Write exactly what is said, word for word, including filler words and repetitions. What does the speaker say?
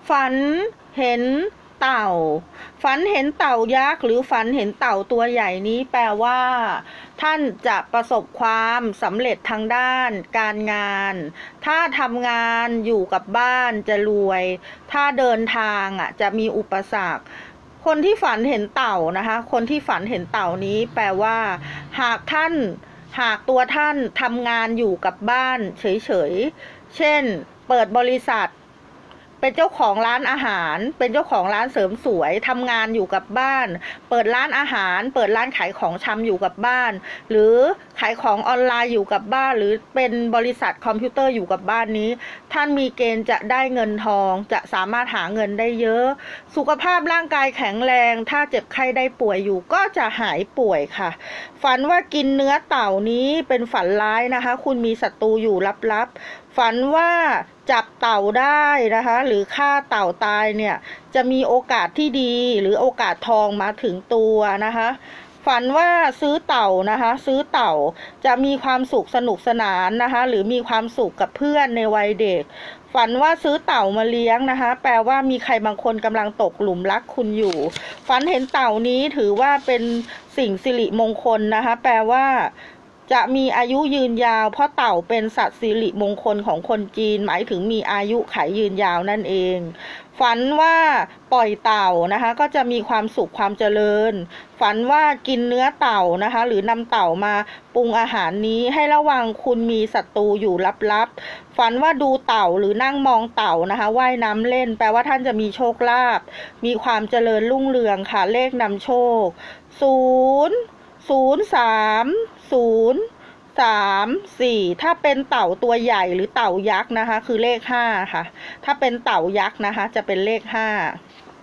ฝันเห็นเต่าฝันเห็นเต่ายักษ์หรือฝันเห็นเต่าตัวใหญ่นี้แปลว่าท่านจะประสบความสำเร็จทางด้านการงานถ้าทำงานอยู่กับบ้านจะรวยถ้าเดินทางอ่ะจะมีอุปสรรคคนที่ฝันเห็นเต่านะคะคนที่ฝันเห็นเต่านี้แปลว่าหากท่านหากตัวท่านทำงานอยู่กับบ้านเฉยๆเช่นเปิดบริษัทเป็นเจ้าของร้านอาหารเป็นเจ้าของร้านเสริมสวยทำงานอยู่กับบ้านเปิดร้านอาหารเปิดร้านขายของชำอยู่กับบ้านหรือขายของออนไลน์อยู่กับบ้านหรือเป็นบริษัทคอมพิวเตอร์อยู่กับบ้านนี้ท่านมีเกณฑ์จะได้เงินทองจะสามารถหาเงินได้เยอะสุขภาพร่างกายแข็งแรงถ้าเจ็บไข้ได้ป่วยอยู่ก็จะหายป่วยค่ะฝันว่ากินเนื้อเต่านี้เป็นฝันร้ายนะคะคุณมีศัตรูอยู่ลับๆฝันว่าจับเต่าได้นะคะหรือฆ่าเต่าตายเนี่ยจะมีโอกาสที่ดีหรือโอกาสทองมาถึงตัวนะคะฝันว่าซื้อเต่านะคะซื้อเต่าจะมีความสุขสนุกสนานนะคะหรือมีความสุขกับเพื่อนในวัยเด็กฝันว่าซื้อเต่ามาเลี้ยงนะคะแปลว่ามีใครบางคนกำลังตกหลุมรักคุณอยู่ฝันเห็นเต่านี้ถือว่าเป็นสิ่งสิริมงคลนะคะแปลว่าจะมีอายุยืนยาวเพราะเต่าเป็นสัตว์สิริมงคลของคนจีนหมายถึงมีอายุขัยยืนยาวนั่นเองฝันว่าปล่อยเต่านะคะก็จะมีความสุขความเจริญฝันว่ากินเนื้อเต่านะคะหรือนำเต่ามาปรุงอาหารนี้ให้ระวังคุณมีศัตรูอยู่ลับๆฝันว่าดูเต่าหรือนั่งมองเต่านะคะว่ายน้ำเล่นแปลว่าท่านจะมีโชคลาภมีความเจริญรุ่งเรืองค่ะเลขนำโชคศูนย์ศูนย์สามศูนย์สามสี่ถ้าเป็นเต่าตัวใหญ่หรือเต่ายักษ์นะคะคือเลขห้าค่ะถ้าเป็นเต่ายักษ์นะคะจะเป็นเลขห้า